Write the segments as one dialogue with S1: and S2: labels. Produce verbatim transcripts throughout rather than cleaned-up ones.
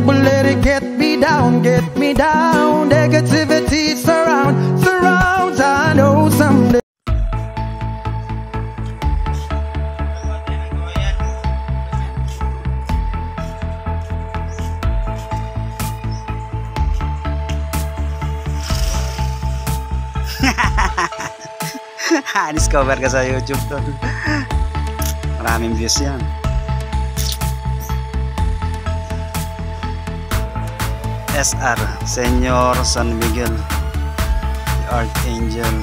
S1: never let it get me down, get me down. Negativity surround, surrounds. I know someday.
S2: Discover ka sa YouTube to. Maraming views yan. S R Senyor San Miguel, the Archangel.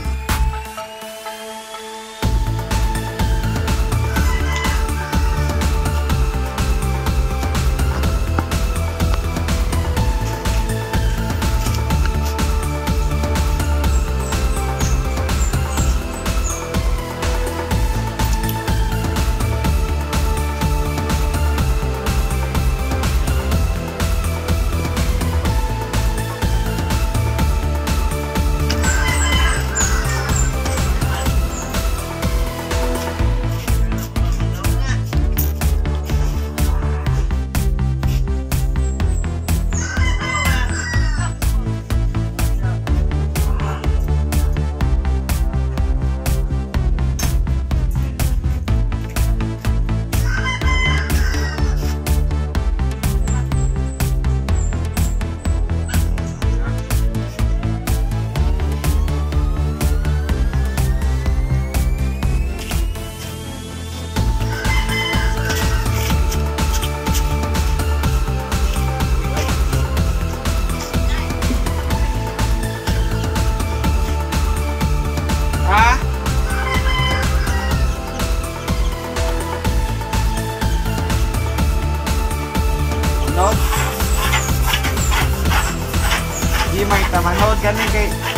S2: Di may tamanood kami kay